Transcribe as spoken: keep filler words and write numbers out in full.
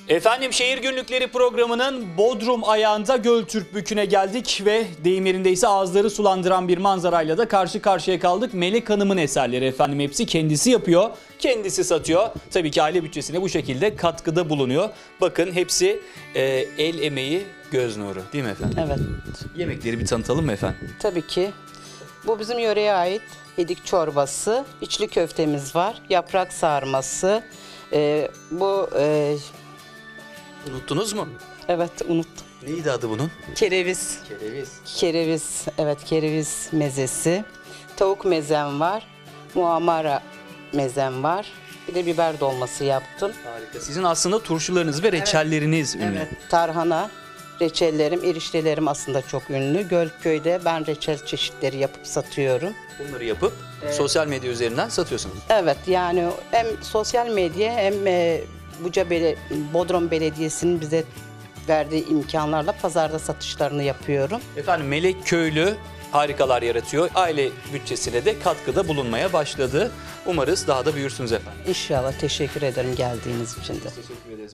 Efendim Şehir Günlükleri programının Bodrum ayağında Göltürkbükü'ne geldik ve deyim yerindeyse ağızları sulandıran bir manzarayla da karşı karşıya kaldık. Melek Hanım'ın eserleri efendim, hepsi kendisi yapıyor, kendisi satıyor. Tabii ki aile bütçesine bu şekilde katkıda bulunuyor. Bakın hepsi e, el emeği, göz nuru, değil mi efendim? Evet. Yemekleri bir tanıtalım mı efendim? Tabii ki. Bu bizim yöreye ait hedik çorbası, içli köftemiz var, yaprak sarması. Ee, bu e, Unuttunuz mu? evet unuttum. Neydi adı bunun? Kereviz. Kereviz. Kereviz, evet kereviz mezesi. Tavuk mezem var, muamara mezem var. Bir de biber dolması yaptım. Harika. Sizin aslında turşularınız ve reçelleriniz ünlü. Evet, tarhana, reçellerim, eriştelerim aslında çok ünlü. Gölköy'de ben reçel çeşitleri yapıp satıyorum. Bunları yapıp sosyal medya üzerinden satıyorsunuz. Evet, yani hem sosyal medya hem e, Buca Bele Bodrum Belediyesi'nin bize verdiği imkanlarla pazarda satışlarını yapıyorum. Efendim Melek Köylü harikalar yaratıyor. Aile bütçesine de katkıda bulunmaya başladı. Umarız daha da büyürsünüz efendim. İnşallah, teşekkür ederim geldiğiniz için de. Teşekkür ederiz.